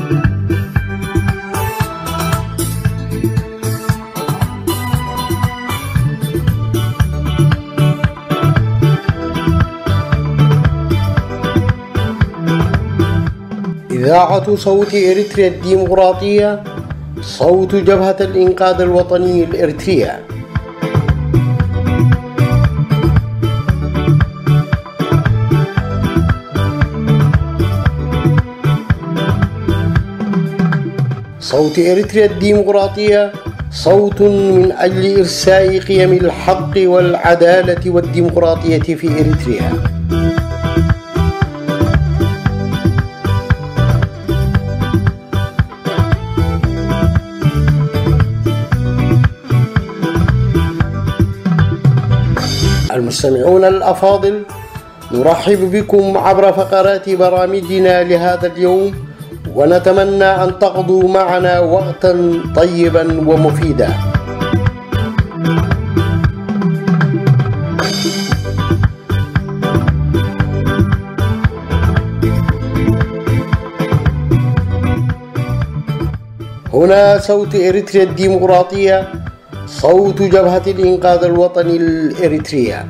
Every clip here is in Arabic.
إذاعة صوت إريتريا الديمقراطية، صوت جبهة الإنقاذ الوطني الإريترية. صوت إريتريا الديمقراطية صوت من أجل إرساء قيم الحق والعدالة والديمقراطية في إريتريا. المستمعون الأفاضل، نرحب بكم عبر فقرات برامجنا لهذا اليوم، ونتمنى أن تقضوا معنا وقتا طيبا ومفيدا. هنا صوت إريتريا الديمقراطية، صوت جبهة الإنقاذ الوطني الإريترية.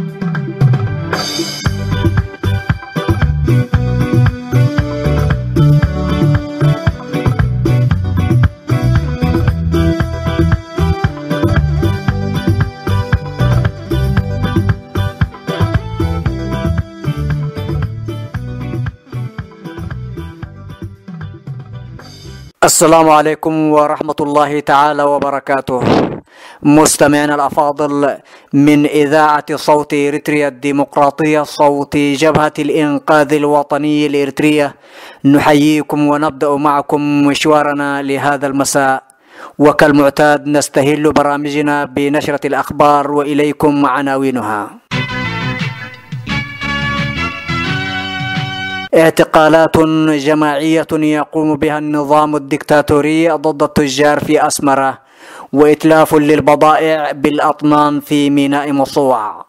السلام عليكم ورحمة الله تعالى وبركاته. مستمعينا الأفاضل، من إذاعة صوت إريتريا الديمقراطية، صوت جبهة الإنقاذ الوطني الإريترية، نحييكم ونبدأ معكم مشوارنا لهذا المساء. وكالمعتاد نستهل برامجنا بنشرة الأخبار، وإليكم عناوينها. اعتقالات جماعية يقوم بها النظام الدكتاتوري ضد التجار في أسمرة، وإتلاف للبضائع بالأطنان في ميناء مصوع.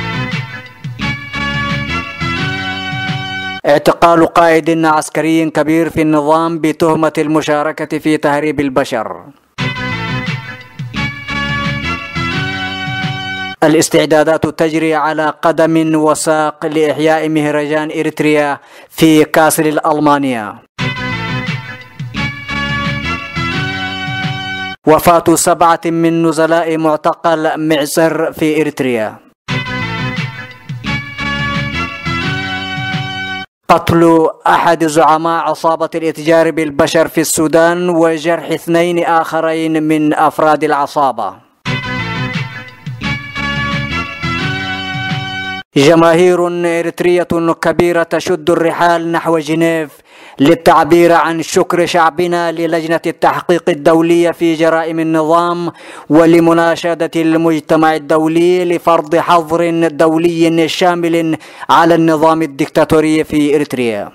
اعتقال قائد عسكري كبير في النظام بتهمة المشاركة في تهريب البشر. الاستعدادات تجري على قدم وساق لإحياء مهرجان إريتريا في كاسل الألمانية. وفاة 7 من نزلاء معتقل معسر في إريتريا. قتل أحد زعماء عصابة الإتجار بالبشر في السودان، وجرح 2 آخرين من أفراد العصابة. جماهير إريترية كبيرة تشد الرحال نحو جنيف للتعبير عن شكر شعبنا للجنة التحقيق الدولية في جرائم النظام، ولمناشدة المجتمع الدولي لفرض حظر دولي شامل على النظام الدكتاتوري في إريتريا.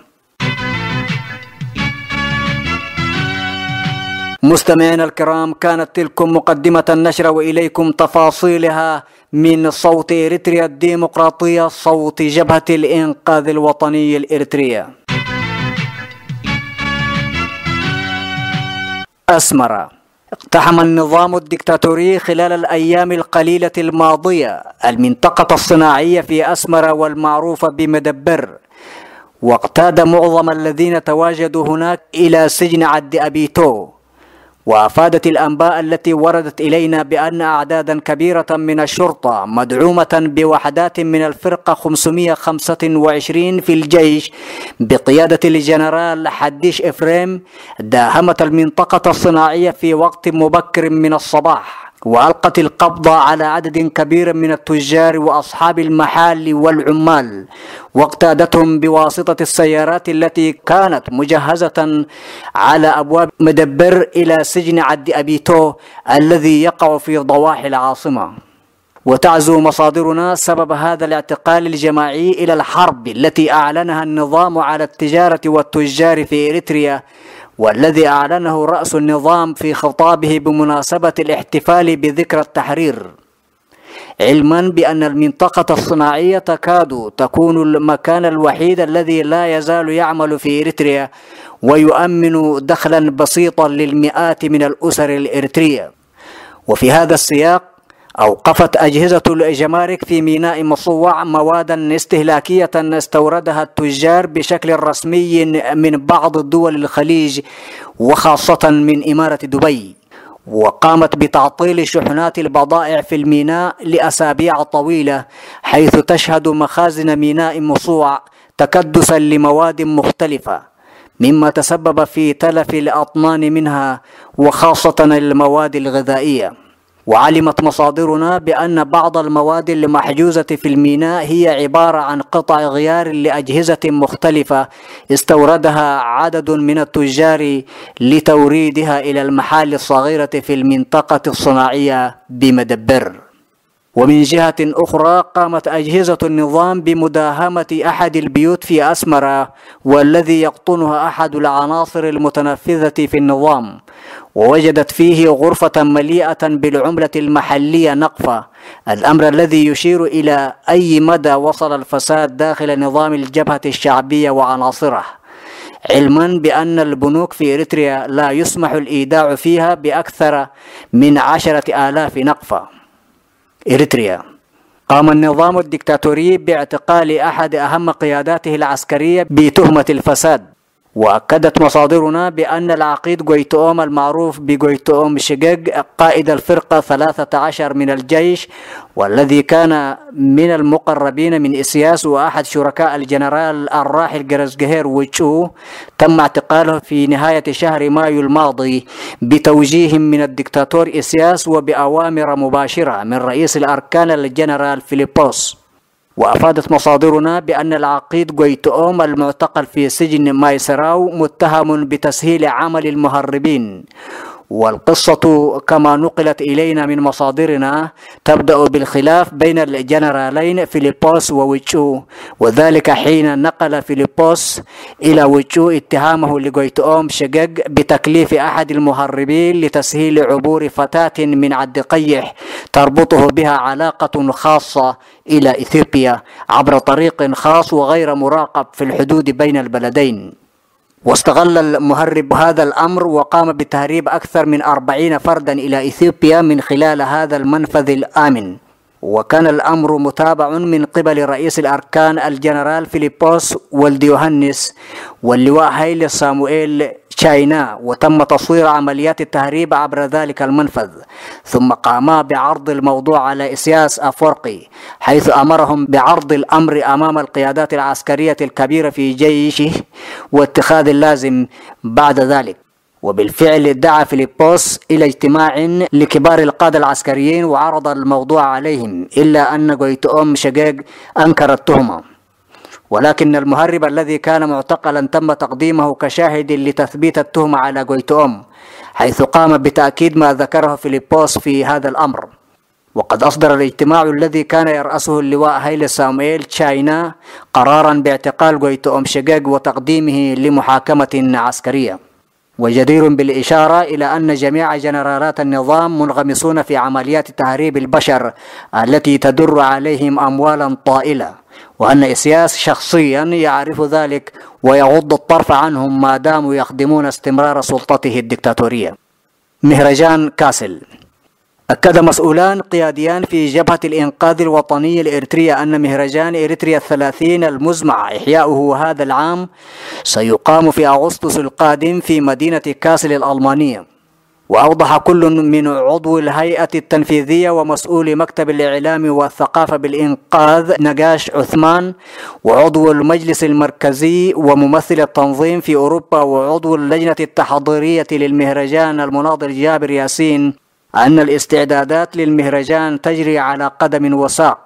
مستمعينا الكرام، كانت تلكم مقدمة النشرة، وإليكم تفاصيلها من صوت إريتريا الديمقراطية، صوت جبهة الإنقاذ الوطني الإريترية. أسمرة. اقتحم النظام الدكتاتوري خلال الأيام القليلة الماضية المنطقة الصناعية في أسمرة والمعروفة بمدبر، واقتاد معظم الذين تواجدوا هناك إلى سجن عد أبيتو. وأفادت الأنباء التي وردت إلينا بأن أعدادا كبيرة من الشرطة مدعومة بوحدات من الفرقة 525 في الجيش بقيادة الجنرال حديش إفريم داهمت المنطقة الصناعية في وقت مبكر من الصباح، وألقت القبض على عدد كبير من التجار وأصحاب المحال والعمال، واقتادتهم بواسطة السيارات التي كانت مجهزة على أبواب مدبر إلى سجن عد أبيتو الذي يقع في ضواحي العاصمة. وتعزو مصادرنا سبب هذا الاعتقال الجماعي إلى الحرب التي أعلنها النظام على التجارة والتجار في إريتريا، والذي أعلنه رأس النظام في خطابه بمناسبة الاحتفال بذكرى التحرير. علما بأن المنطقة الصناعية تكاد تكون المكان الوحيد الذي لا يزال يعمل في إريتريا ويؤمن دخلا بسيطا للمئات من الأسر الإريترية. وفي هذا السياق أوقفت أجهزة الجمارك في ميناء مصوع موادا استهلاكية استوردها التجار بشكل رسمي من بعض دول الخليج وخاصة من إمارة دبي، وقامت بتعطيل شحنات البضائع في الميناء لأسابيع طويلة، حيث تشهد مخازن ميناء مصوع تكدسا لمواد مختلفة، مما تسبب في تلف الأطنان منها وخاصة المواد الغذائية. وعلمت مصادرنا بأن بعض المواد المحجوزة في الميناء هي عبارة عن قطع غيار لأجهزة مختلفة استوردها عدد من التجار لتوريدها إلى المحال الصغيرة في المنطقة الصناعية بمدبر. ومن جهة أخرى قامت أجهزة النظام بمداهمة أحد البيوت في أسمرة والذي يقطنها أحد العناصر المتنفذة في النظام، ووجدت فيه غرفة مليئة بالعملة المحلية نقفة، الأمر الذي يشير إلى أي مدى وصل الفساد داخل نظام الجبهة الشعبية وعناصره، علما بأن البنوك في إريتريا لا يسمح الإيداع فيها بأكثر من 10,000 نقفة. إريتريا. قام النظام الدكتاتوري باعتقال أحد أهم قياداته العسكرية بتهمة الفساد، وأكدت مصادرنا بأن العقيد غويتوم المعروف بغويتوم شيغيغ قائد الفرقة 13 من الجيش، والذي كان من المقربين من إسياس وأحد شركاء الجنرال الراحل جرزجهير ويتشو، تم اعتقاله في نهاية شهر مايو الماضي بتوجيه من الدكتاتور إسياس وبأوامر مباشرة من رئيس الأركان الجنرال فيليبوس. وأفادت مصادرنا بأن العقيد غويتوم المعتقل في سجن مايسراو متهم بتسهيل عمل المهربين. والقصة كما نقلت إلينا من مصادرنا تبدأ بالخلاف بين الجنرالين فيليبوس وويتشو، وذلك حين نقل فيليبوس إلى ويتشو اتهامه لغويتوم شيغيغ بتكليف أحد المهربين لتسهيل عبور فتاة من عد قيح تربطه بها علاقة خاصة إلى إثيوبيا عبر طريق خاص وغير مراقب في الحدود بين البلدين. واستغل المهرب هذا الأمر وقام بتهريب أكثر من 40 فردا إلى إثيوبيا من خلال هذا المنفذ الآمن. وكان الأمر متابع من قبل رئيس الأركان الجنرال فيليبوس ولد يوهنس واللواء هايل صاموئيل تشاينا، وتم تصوير عمليات التهريب عبر ذلك المنفذ، ثم قاما بعرض الموضوع على إسياس أفورقي، حيث أمرهم بعرض الأمر أمام القيادات العسكرية الكبيرة في جيشه واتخاذ اللازم بعد ذلك. وبالفعل دعا فيليبوس إلى اجتماع لكبار القادة العسكريين وعرض الموضوع عليهم، إلا أن غويتوم شيغيغ أنكر التهمة، ولكن المهرب الذي كان معتقلا تم تقديمه كشاهد لتثبيت التهمة على غويتوم، حيث قام بتأكيد ما ذكره فيليبوس في هذا الأمر. وقد أصدر الاجتماع الذي كان يرأسه اللواء هايل صاموئيل تشاينا قرارا باعتقال غويتوم شيغيغ وتقديمه لمحاكمة عسكرية. وجدير بالإشارة إلى أن جميع جنرالات النظام منغمسون في عمليات تهريب البشر التي تدر عليهم أموالا طائلة، وأن إسياس شخصيا يعرف ذلك ويغض الطرف عنهم ما داموا يخدمون استمرار سلطته الدكتاتورية. مهرجان كاسل. أكد مسؤولان قياديان في جبهة الإنقاذ الوطني الإريترية أن مهرجان إريتريا 30 المزمع إحياؤه هذا العام سيقام في أغسطس القادم في مدينة كاسل الألمانية. وأوضح كل من عضو الهيئة التنفيذية ومسؤول مكتب الإعلام والثقافة بالإنقاذ نجاش عثمان، وعضو المجلس المركزي وممثل التنظيم في أوروبا وعضو اللجنة التحضيرية للمهرجان المناضل جابر ياسين، أن الاستعدادات للمهرجان تجري على قدم وساق،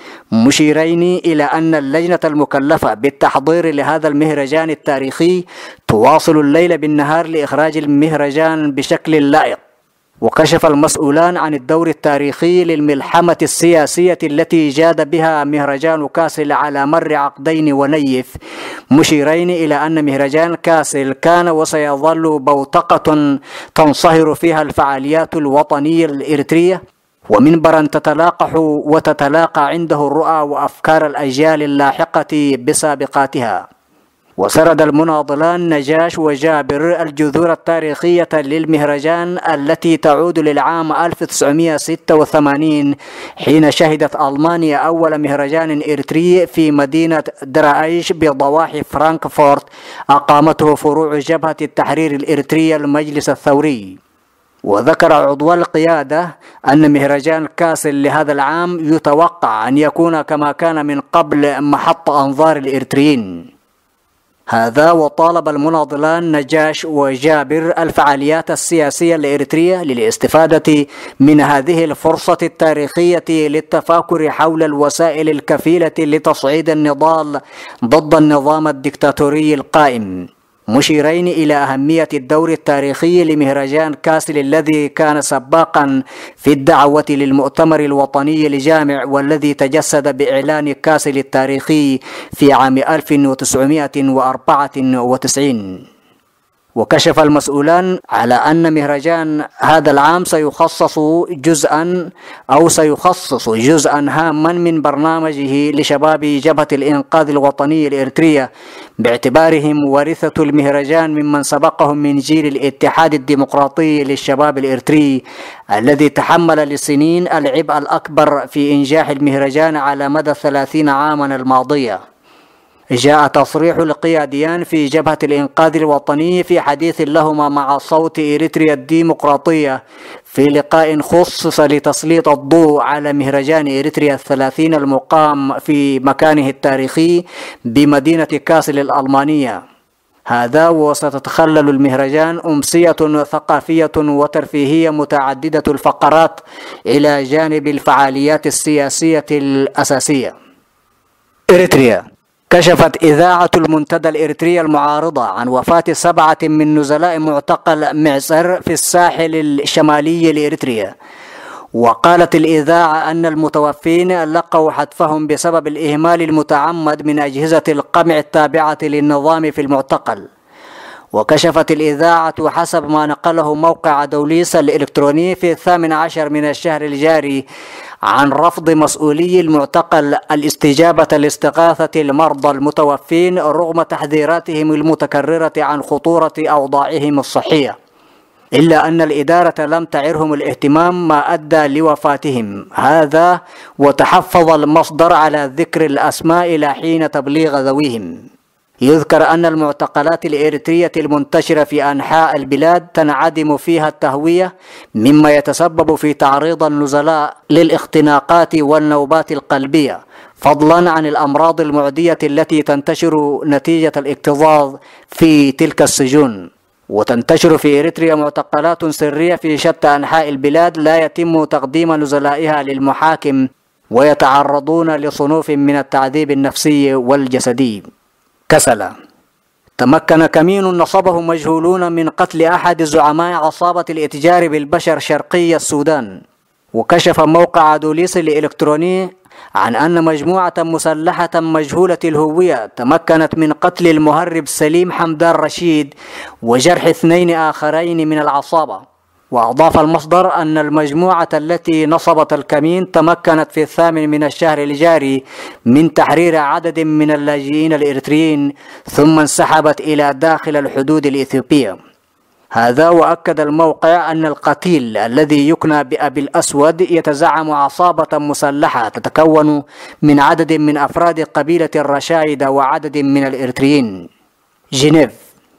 مشيرين إلى أن اللجنة المكلفة بالتحضير لهذا المهرجان التاريخي تواصل الليل بالنهار لإخراج المهرجان بشكل لائق. وكشف المسؤولان عن الدور التاريخي للملحمة السياسية التي جاد بها مهرجان كاسل على مر عقدين ونيف، مشيرين إلى أن مهرجان كاسل كان وسيظل بوتقة تنصهر فيها الفعاليات الوطنية الإريترية، ومنبرا تتلاقح وتتلاقى عنده الرؤى وأفكار الأجيال اللاحقة بسابقاتها. وسرد المناضلان نجاش وجابر الجذور التاريخية للمهرجان التي تعود للعام 1986 حين شهدت ألمانيا أول مهرجان إريتري في مدينة درايش بضواحي فرانكفورت أقامته فروع جبهة التحرير الإريترية المجلس الثوري. وذكر عضو القيادة أن مهرجان كاسل لهذا العام يتوقع أن يكون كما كان من قبل محط أنظار الإريتريين. هذا وطالب المناضلان نجاش وجابر الفعاليات السياسية الإريترية للاستفادة من هذه الفرصة التاريخية للتفاكر حول الوسائل الكفيلة لتصعيد النضال ضد النظام الدكتاتوري القائم، مشيرين إلى أهمية الدور التاريخي لمهرجان كاسل الذي كان سباقا في الدعوة للمؤتمر الوطني الجامع والذي تجسد بإعلان كاسل التاريخي في عام 1994. وكشف المسؤولان على أن مهرجان هذا العام سيخصص جزءا هاما من برنامجه لشباب جبهة الإنقاذ الوطني الإريترية باعتبارهم ورثة المهرجان ممن سبقهم من جيل الاتحاد الديمقراطي للشباب الإريتري الذي تحمل لسنين العبء الأكبر في إنجاح المهرجان على مدى 30 عاما الماضية. جاء تصريح القياديان في جبهة الإنقاذ الوطني في حديث لهما مع صوت إريتريا الديمقراطية في لقاء خصص لتسليط الضوء على مهرجان إريتريا 30 المقام في مكانه التاريخي بمدينة كاسل الألمانية. هذا وستتخلل المهرجان أمسية ثقافية وترفيهية متعددة الفقرات إلى جانب الفعاليات السياسية الأساسية. إريتريا. كشفت إذاعة المنتدى الإريتري المعارضة عن وفاة 7 من نزلاء معتقل معسر في الساحل الشمالي لإريتريا. وقالت الإذاعة أن المتوفين لقوا حتفهم بسبب الإهمال المتعمد من أجهزة القمع التابعة للنظام في المعتقل. وكشفت الإذاعة حسب ما نقله موقع دوليس الإلكتروني في 18 من الشهر الجاري عن رفض مسؤولي المعتقل الاستجابة لاستغاثة المرضى المتوفين رغم تحذيراتهم المتكررة عن خطورة أوضاعهم الصحية، إلا أن الإدارة لم تعرهم الاهتمام ما أدى لوفاتهم. هذا وتحفظ المصدر على ذكر الأسماء إلى حين تبليغ ذويهم. يذكر أن المعتقلات الإريترية المنتشرة في أنحاء البلاد تنعدم فيها التهوية، مما يتسبب في تعريض النزلاء للاختناقات والنوبات القلبية، فضلا عن الأمراض المعدية التي تنتشر نتيجة الاكتظاظ في تلك السجون. وتنتشر في إريتريا معتقلات سرية في شتى أنحاء البلاد لا يتم تقديم نزلائها للمحاكم، ويتعرضون لصنوف من التعذيب النفسي والجسدي. كسل. تمكن كمين نصبه مجهولون من قتل أحد زعماء عصابة الإتجار بالبشر شرقي السودان. وكشف موقع دوليس الإلكتروني عن أن مجموعة مسلحة مجهولة الهوية تمكنت من قتل المهرب سليم حمدان رشيد وجرح 2 آخرين من العصابة. وأضاف المصدر أن المجموعة التي نصبت الكمين تمكنت في 8 من الشهر الجاري من تحرير عدد من اللاجئين الإريتريين ثم انسحبت إلى داخل الحدود الإثيوبية. هذا وأكد الموقع أن القتيل الذي يكنى بأبي الأسود يتزعم عصابة مسلحة تتكون من عدد من أفراد قبيلة الرشايدة وعدد من الإريتريين. جنيف.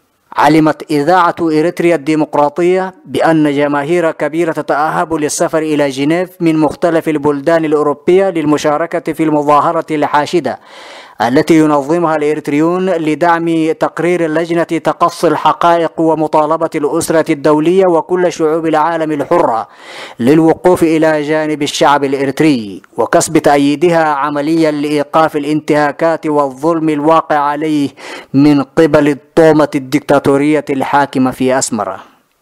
علمت إذاعة إريتريا الديمقراطية بأن جماهير كبيرة تتأهب للسفر إلى جنيف من مختلف البلدان الأوروبية للمشاركة في المظاهرة الحاشدة التي ينظمها الإريتريون لدعم تقرير لجنة تقصي الحقائق ومطالبة الأسرة الدولية وكل شعوب العالم الحرة للوقوف إلى جانب الشعب الإريتري وكسب تأييدها عمليا لإيقاف الانتهاكات والظلم الواقع عليه من قبل الطومة الدكتاتورية الحاكمة في أسمرة.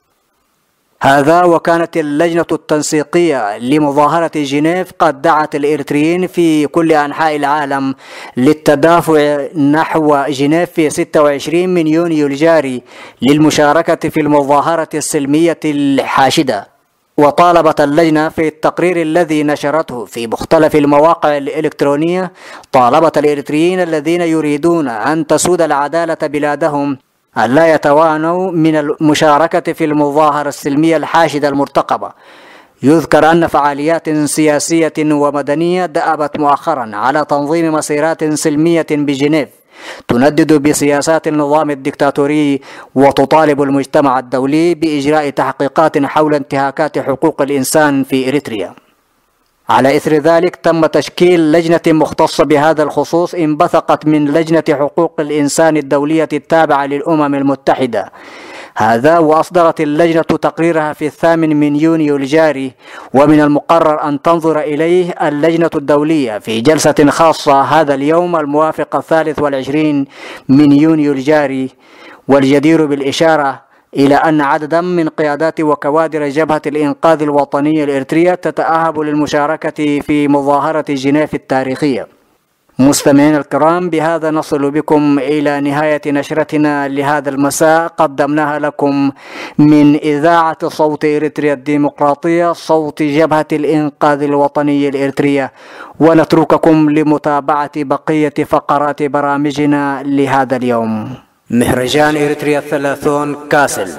هذا وكانت اللجنة التنسيقية لمظاهرة جنيف قد دعت الإريتريين في كل أنحاء العالم للتدافع نحو جنيف في 26 من يونيو الجاري للمشاركة في المظاهرة السلمية الحاشدة. وطالبت اللجنة في التقرير الذي نشرته في مختلف المواقع الإلكترونية، طالبت الإريتريين الذين يريدون أن تسود العدالة بلادهم أن لا يتوانوا من المشاركة في المظاهرة السلمية الحاشدة المرتقبة. يذكر أن فعاليات سياسية ومدنية دأبت مؤخرا على تنظيم مسيرات سلمية بجنيف تندد بسياسات النظام الدكتاتوري، وتطالب المجتمع الدولي بإجراء تحقيقات حول انتهاكات حقوق الإنسان في إريتريا. على إثر ذلك تم تشكيل لجنة مختصة بهذا الخصوص انبثقت من لجنة حقوق الإنسان الدولية التابعة للأمم المتحدة. هذا وأصدرت اللجنة تقريرها في 8 يونيو الجاري، ومن المقرر أن تنظر إليه اللجنة الدولية في جلسة خاصة هذا اليوم الموافق 23 يونيو الجاري. والجدير بالإشارة إلى أن عددا من قيادات وكوادر جبهة الإنقاذ الوطنية الإريترية تتأهب للمشاركة في مظاهرة جنيف التاريخية. مستمعينا الكرام، بهذا نصل بكم إلى نهاية نشرتنا لهذا المساء، قدمناها لكم من إذاعة صوت إريتريا الديمقراطية، صوت جبهة الإنقاذ الوطني الإريترية، ونترككم لمتابعة بقية فقرات برامجنا لهذا اليوم. مهرجان إريتريا 30 كاسل.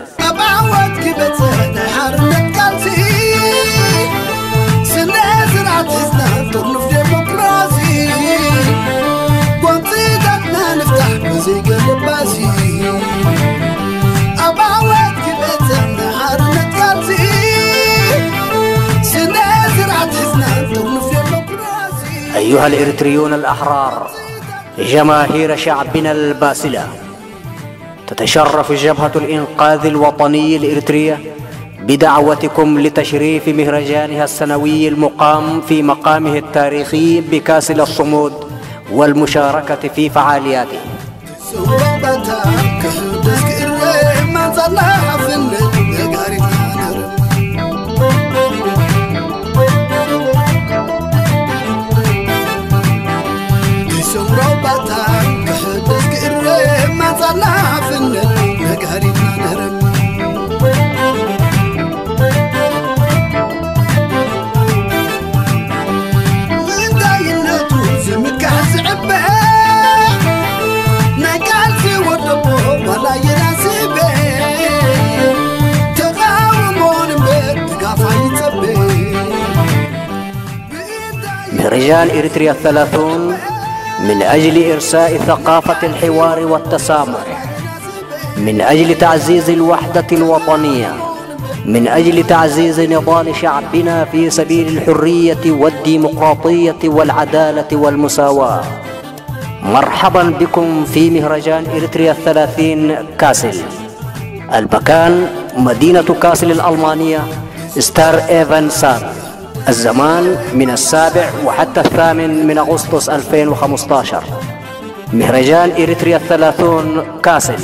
أيها الإريتريون الأحرار، جماهير شعبنا الباسلة، تتشرف جبهة الإنقاذ الوطني الإريترية بدعوتكم لتشريف مهرجانها السنوي المقام في مقامه التاريخي بكاسل الصمود والمشاركة في فعالياته. مهرجان إريتريا 30 من أجل إرساء ثقافة الحوار والتسامح، من أجل تعزيز الوحدة الوطنية، من أجل تعزيز نضال شعبنا في سبيل الحرية والديمقراطية والعدالة والمساواة. مرحبا بكم في مهرجان إريتريا 30 كاسل. المكان مدينة كاسل الألمانية، ستار إيفن ساد. الزمان من 7 وحتى 8 أغسطس 2015. مهرجان إريتريا 30 كاسل.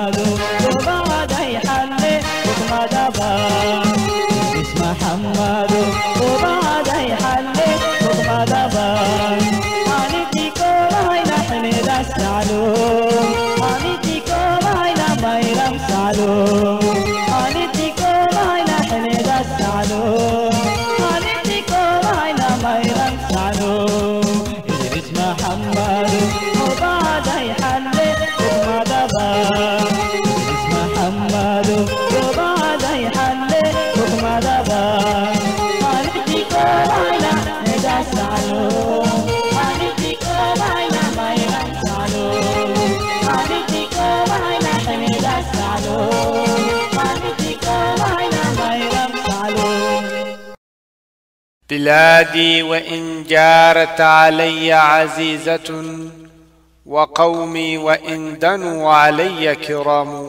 محمد وبعد يحلي حكم دبان إدريس محمد وبعد يحلي حكم دبان حانيتيكو هاينا حميد السعلوم حانيتيكو هاينا بيرم سعلوم حانيتيكو هاينا حميد السعلوم حانيتيكو هاينا بيرم سعلوم إدريس محمد وبعد يحلي حكم دبان إدريس محمد وبعد يحلي حكم دبان حانيتيكو هاينا حميد السعلوم حانيتيكو هاينا بيرم سعلوم حانيتيكو هاينا حميد السعلوم حانيتيكو هاينا بيرم سعلوم بلادي وإن جارت علي عزيزة وقومي وإن دنوا علي كرام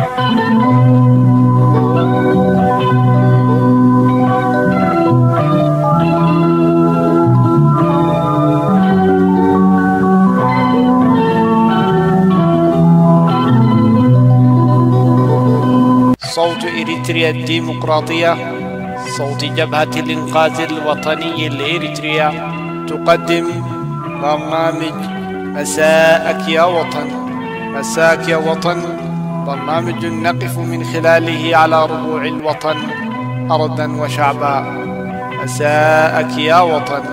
صوت إريتريا الديمقراطية، صوت جبهة الإنقاذ الوطني الإريتريا، تقدم برنامج مساءك يا وطن. مساءك يا وطن برنامج نقف من خلاله على ربوع الوطن أرضا وشعبا. مساءك يا وطن.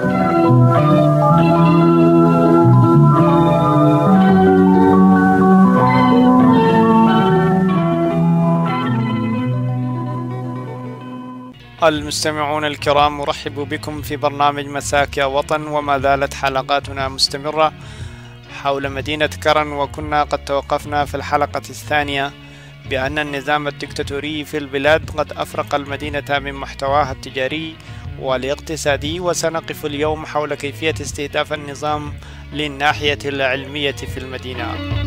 المستمعون الكرام، أرحب بكم في برنامج مساك يا وطن، وما زالت حلقاتنا مستمرة حول مدينة كرن. وكنا قد توقفنا في الحلقة الثانية بأن النظام الدكتاتوري في البلاد قد أفرق المدينة من محتواها التجاري والاقتصادي، وسنقف اليوم حول كيفية استهداف النظام للناحية العلمية في المدينة.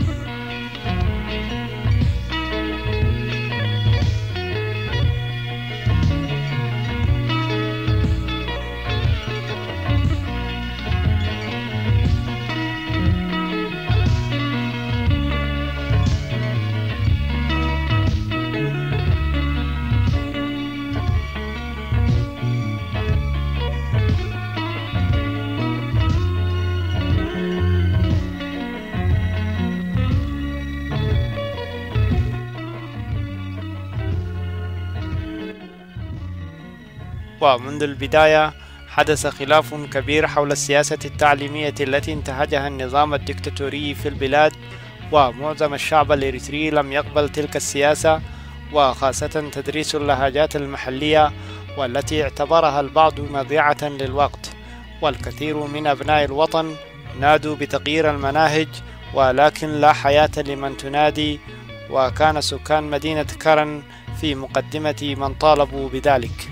ومنذ البداية حدث خلاف كبير حول السياسة التعليمية التي انتهجها النظام الدكتاتوري في البلاد، ومعظم الشعب الإريتري لم يقبل تلك السياسة، وخاصة تدريس اللهجات المحلية والتي اعتبرها البعض مضيعة للوقت. والكثير من أبناء الوطن نادوا بتغيير المناهج، ولكن لا حياة لمن تنادي، وكان سكان مدينة كرن في مقدمة من طالبوا بذلك.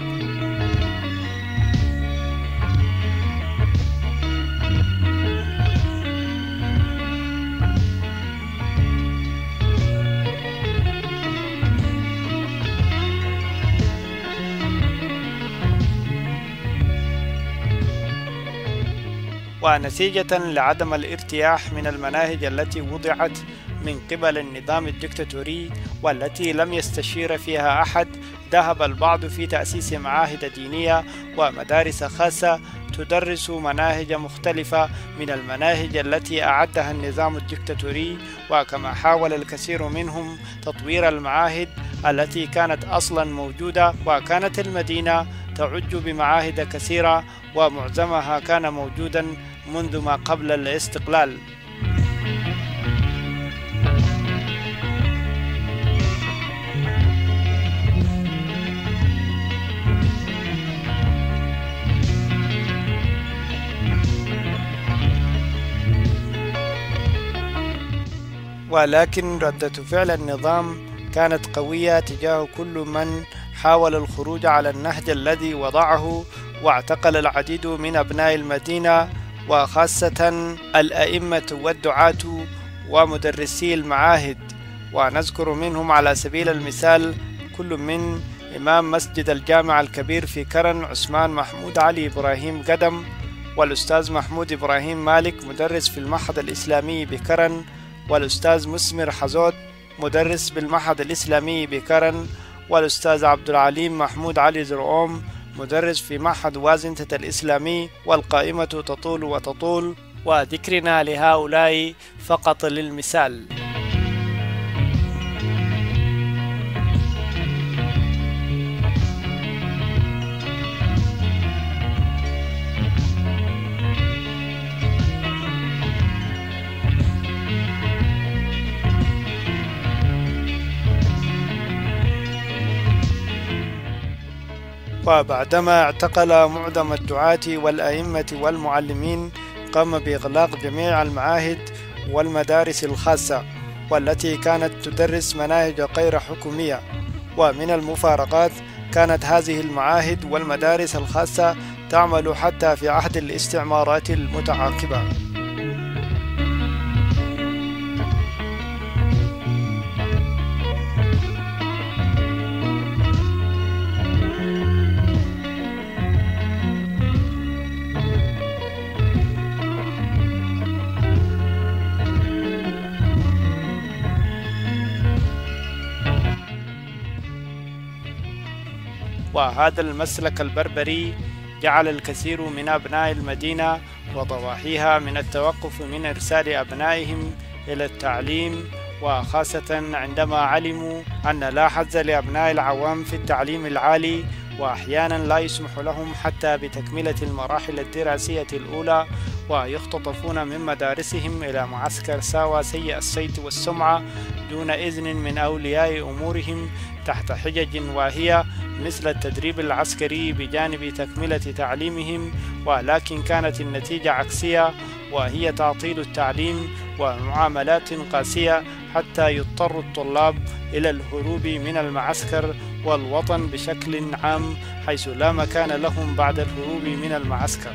ونتيجة لعدم الارتياح من المناهج التي وضعت من قبل النظام الدكتاتوري والتي لم يستشير فيها أحد، ذهب البعض في تأسيس معاهد دينية ومدارس خاصة تدرس مناهج مختلفة من المناهج التي أعدها النظام الدكتاتوري. وكما حاول الكثير منهم تطوير المعاهد التي كانت أصلا موجودة، وكانت المدينة تعج بمعاهد كثيرة ومعظمها كان موجودا منذ ما قبل الاستقلال. ولكن ردة فعل النظام كانت قوية تجاه كل من حاول الخروج على النهج الذي وضعه، واعتقل العديد من أبناء المدينة وخاصة الأئمة والدعاة ومدرسي المعاهد. ونذكر منهم على سبيل المثال كل من إمام مسجد الجامع الكبير في كرن عثمان محمود علي إبراهيم قدم، والأستاذ محمود إبراهيم مالك مدرس في المعهد الإسلامي بكرن، والأستاذ مسمر حزود مدرس بالمعهد الإسلامي بكرن، والأستاذ عبد العليم محمود علي زرقوم مدرس في معهد وازنتة الإسلامي، والقائمة تطول وتطول، وذكرنا لهؤلاء فقط للمثال. وبعدما اعتقل معظم الدعاة والأئمة والمعلمين، قام بإغلاق جميع المعاهد والمدارس الخاصة والتي كانت تدرس مناهج غير حكومية. ومن المفارقات، كانت هذه المعاهد والمدارس الخاصة تعمل حتى في عهد الاستعمارات المتعاقبة. وهذا المسلك البربري جعل الكثير من أبناء المدينة وضواحيها من التوقف من إرسال أبنائهم إلى التعليم، وخاصة عندما علموا أن لا حظ لأبناء العوام في التعليم العالي، وأحيانا لا يسمح لهم حتى بتكملة المراحل الدراسية الأولى، ويختطفون من مدارسهم إلى معسكر ساوى سيء الصيت والسمعة دون إذن من أولياء أمورهم، تحت حجج واهية مثل التدريب العسكري بجانب تكملة تعليمهم. ولكن كانت النتيجة عكسية، وهي تعطيل التعليم ومعاملات قاسية، حتى يضطر الطلاب إلى الهروب من المعسكر والوطن بشكل عام، حيث لا مكان لهم بعد الهروب من المعسكر.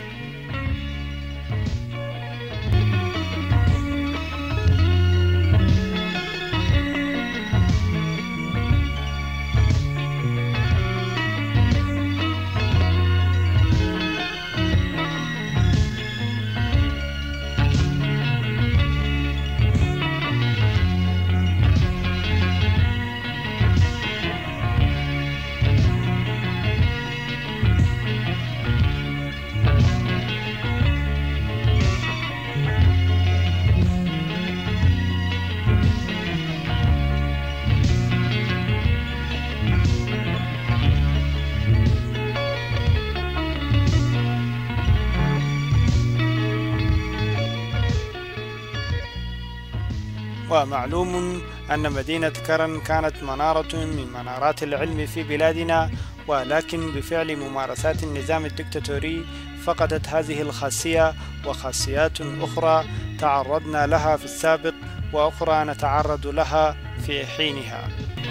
ومعلوم أن مدينة كرن كانت منارة من منارات العلم في بلادنا، ولكن بفعل ممارسات النظام الدكتاتوري فقدت هذه الخاصية، وخاصيات أخرى تعرضنا لها في السابق وأخرى نتعرض لها في حينها.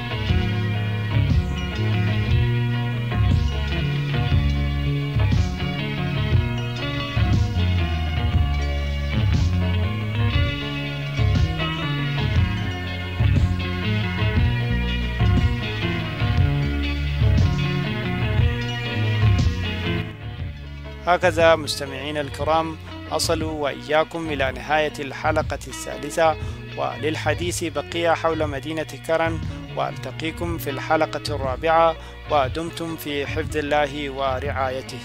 هكذا مستمعين الكرام، أصلوا وإياكم إلى نهاية الحلقة الثالثة، وللحديث بقية حول مدينة كرن، وألتقيكم في الحلقة الرابعة، ودمتم في حفظ الله ورعايته.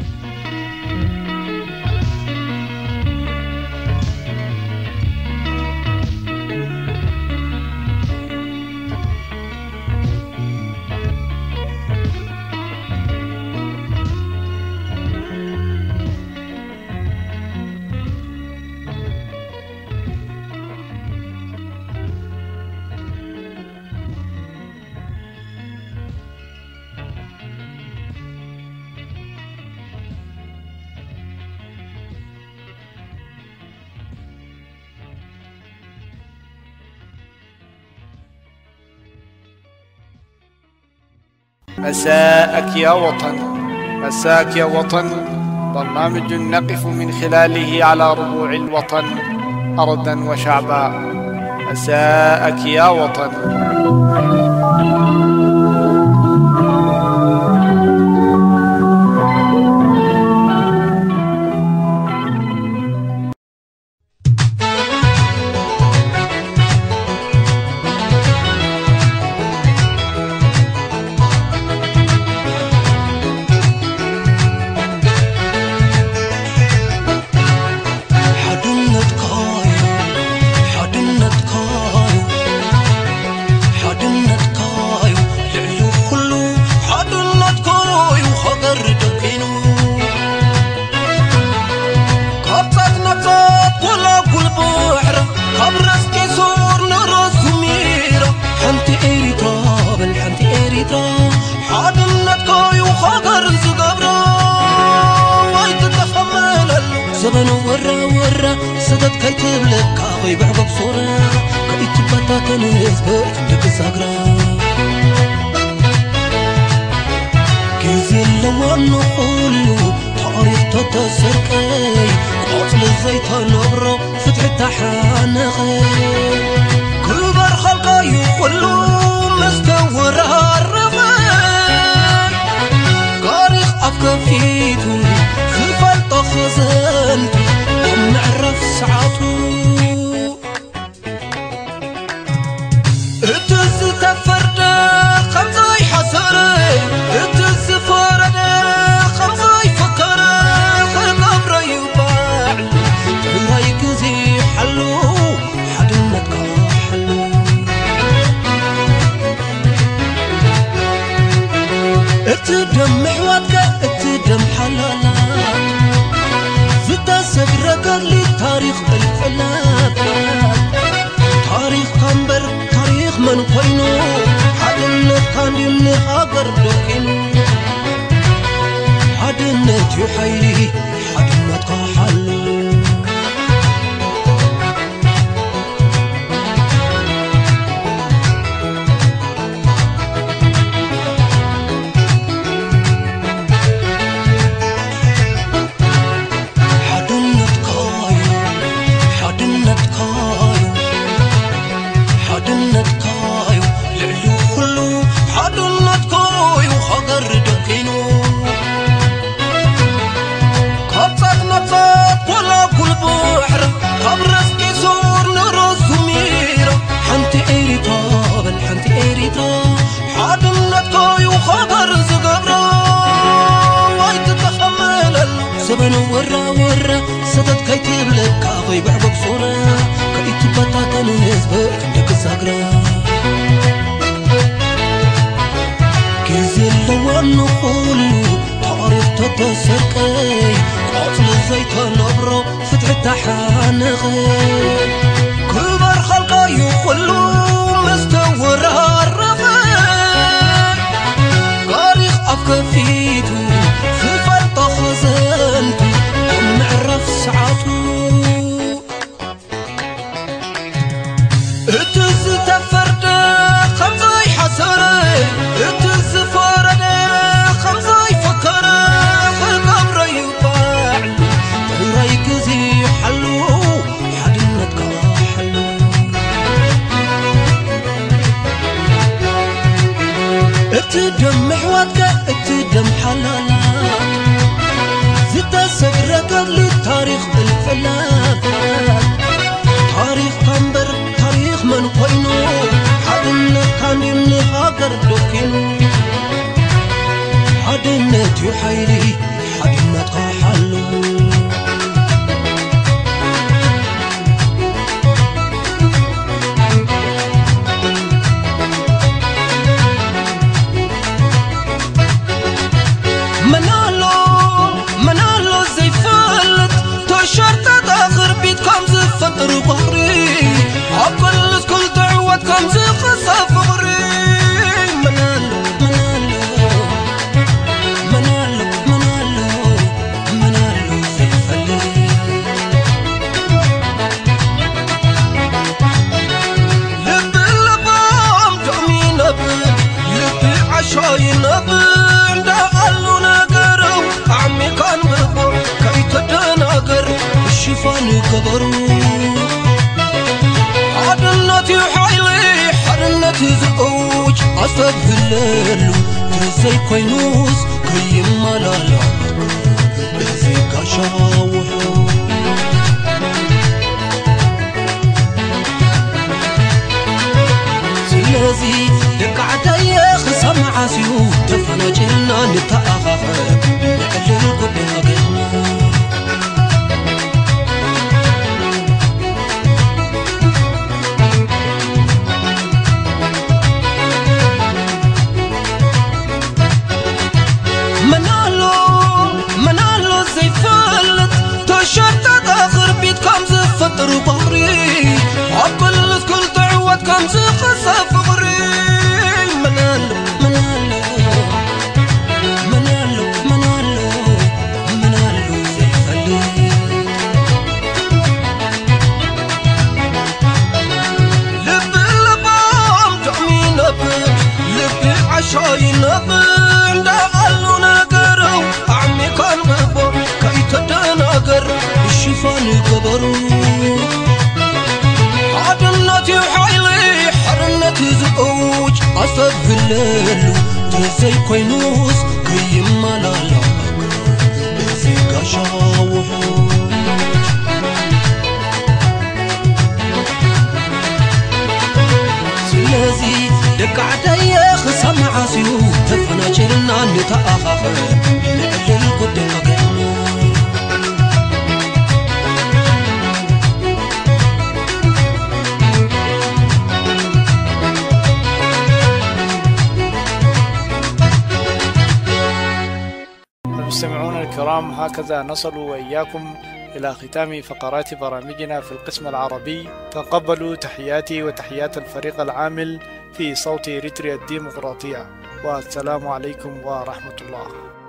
مساءك يا وطن، مساك يا وطن، برنامج نقف من خلاله على ربوع الوطن أرضا وشعبا. مساءك يا وطن. إريترا حادنت كايو خاطر زقبرا وايت تخمل زبن ورا سدت كي تبلك كاوي بعقب صورة كي تبتا تنزبر تكساقرا كيزي اللوان نقولو تاريخ تتسركي قتل الزيت نبرا فتح التحانقي كبر خلقا يقولو مستورها الرفاق قارخ أفكفيتو خفال طخزنتو ومعرف سعاتو اتز تفردا خمزاي حسري اتز فردا خمزاي فكري خلقبر يباع رايك زي حلو حدنتك حلو اتدم محواتك اتدم حلالات زتا سقرك لي تاريخ الفلات تاريخ كامبر تاريخ من قينو حدنت كان يمني هاجر دوكينو حدنت يحيي حدنت كحلو زبن ورا ستت كي تبلك كاوي بعقب صورة كي تبتا تنزبر تكساقرا كيزي اللوان نقولو تاريخ تتسركي قتل الزيت نبرا فتح التحانقي كبر خلقا يقولو مستورها الرفاق قارخ أفكفيتو خفال طخزنتو ومعرف سعاتو اتز تفردا خمزاي حسري اتز فردا خمزاي فكري خلقبر يباع رايك زي حلو حدنتك حلو اتدم محواتك اتدم حلالات زتا سقرك للتاريخ الفلات تاريخ كامبر تاريخ من قينو حدنت كان يمني هاجر دوكينو حدنت يحيي حدنتك حلو منالو زي فلت تشرت داخر بيت كم زفتر بحري عقل كل دعوات كم زخصف غري منالو زي فلت لبي اللبام دعمي نبي لبي عشاي نبي شفاني كبرو حدنتي حيلي حدنتي زقوج أستبهللو تزي كوينوس كي ملالا بزي كشاوحو سلازي دقعتي خصم عاسيو تفنجلنا نتأخاخب نحلل قبها منال شاي نبن دعلو نقرو عمي كان مبو كي تدناقر الشفان قبرو عدنتي وحيلي حرنتي زقوج أصف الليل تزي كوينوس كي ملالا زي قشاوحو سلازي دك عدي خصم عاسيو تفنا جرنا نتأخر نعلل قد مقامو المستمعون الكرام، هكذا نصل وإياكم إلى ختام فقرات برامجنا في القسم العربي. تقبلوا تحياتي وتحيات الفريق العامل في صوت إريتريا الديمقراطية، والسلام عليكم ورحمة الله.